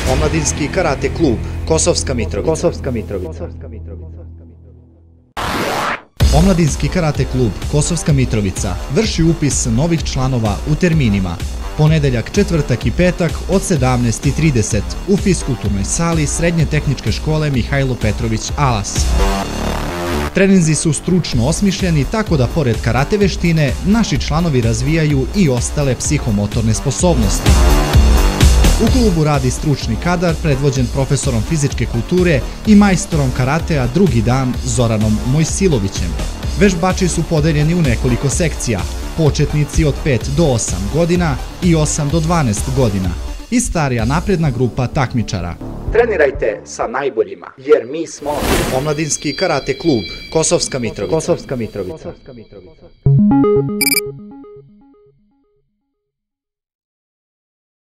Omladinski karate klub Kosovska Mitrovica. Omladinski karate klub Kosovska Mitrovica vrši upis novih članova u terminima ponedeljak, četvrtak i petak od 17:30 u fiskulturnoj sali Srednje tehničke škole Mihajlo Petrović Alas. Treninzi su stručno osmišljeni tako da pored karate veštine naši članovi razvijaju i ostale psihomotorne sposobnosti. U klubu radi stručni kadar predvođen profesorom fizičke kulture i majstorom karatea drugi dan Zoranom Mojsilovićem. Vežbači su podeljeni u nekoliko sekcija, početnici od 5 do 8 godina i 8 do 12 godina i starija napredna grupa takmičara. Trenirajte sa najboljima, jer mi smo Omladinski karate klub Kosovska Mitrovica.